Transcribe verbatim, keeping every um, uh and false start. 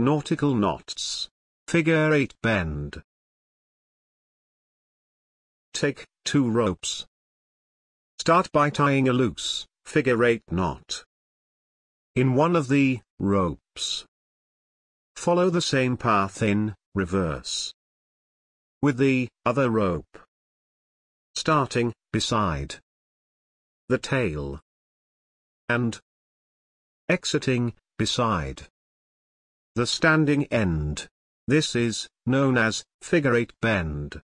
Nautical knots. Figure eight bend. Take two ropes. Start by tying a loose, figure eight knot in one of the ropes. Follow the same path in reverse with the other rope, starting beside the tail and exiting beside the standing end. This is known as figure eight bend.